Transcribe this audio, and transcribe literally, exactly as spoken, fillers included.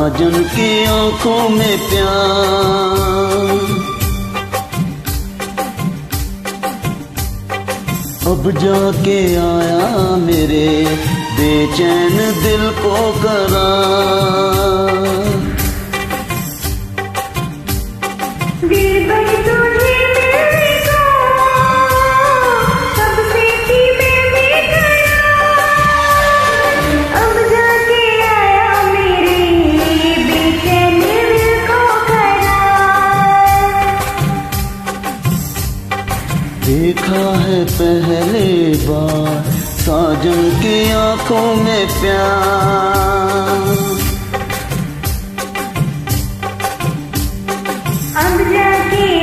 साजन की आंखों में प्यार। अब जाके आया मेरे बेचैन दिल को करार। दिल बन तुझे मिलेगा, कब से थी मैं बेकरार। अब जाके आया मेरे बेचैन दिल को करार। देखा है पहले बार साजन की आंखों में प्यार। अब जाके